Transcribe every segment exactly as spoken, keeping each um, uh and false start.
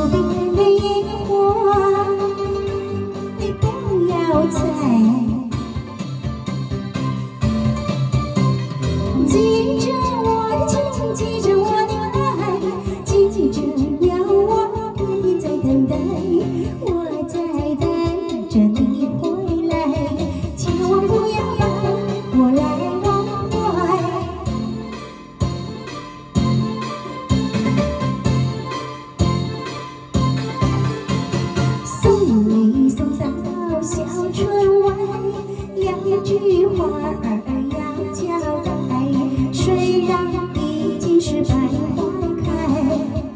边的烟花，你不要采。记着我的情，记着我的爱，记着要我别再等待，我在等着你回来，千万不要把我来忘怀。送你送到小村外，两句话儿要交代。虽然已经是百花开，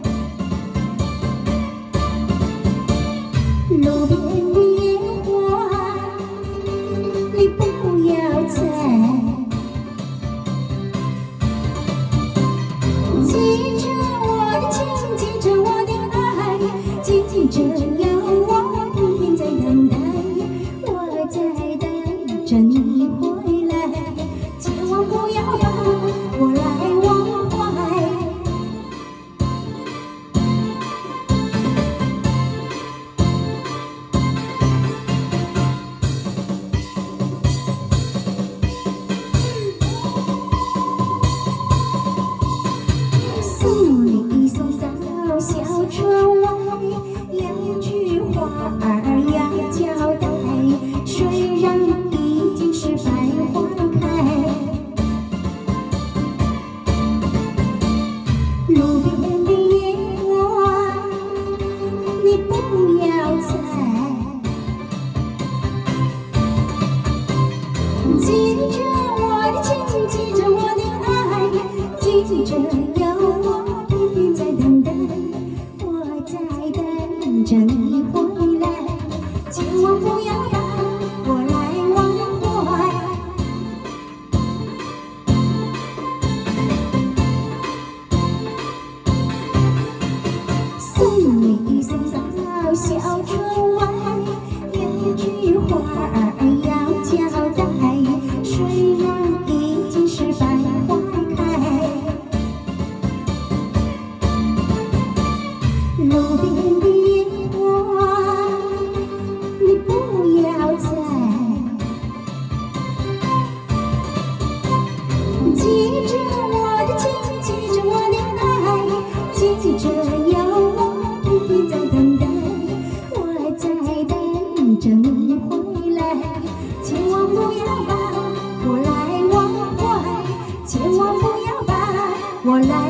路边的烟花你不要采。记着我的情，记着我的爱，记着要我天天在等待，我在等着你回来，千万不要把我来忘怀。送你送到小村外，两句话儿要交代。虽然已经是百花开，路边的烟花你不要采。记着我的情，记着我的爱，记着要我天天在等待，我在等着你回来，千万不要把我来忘怀。送你送到小村外，两句话儿要交代。虽然已经是百花开，路边的烟花你不要采。记着我的情，记着我的爱，记着要我天天在等待，我在等着你回来，千万不要把我来忘怀，千万不要把我来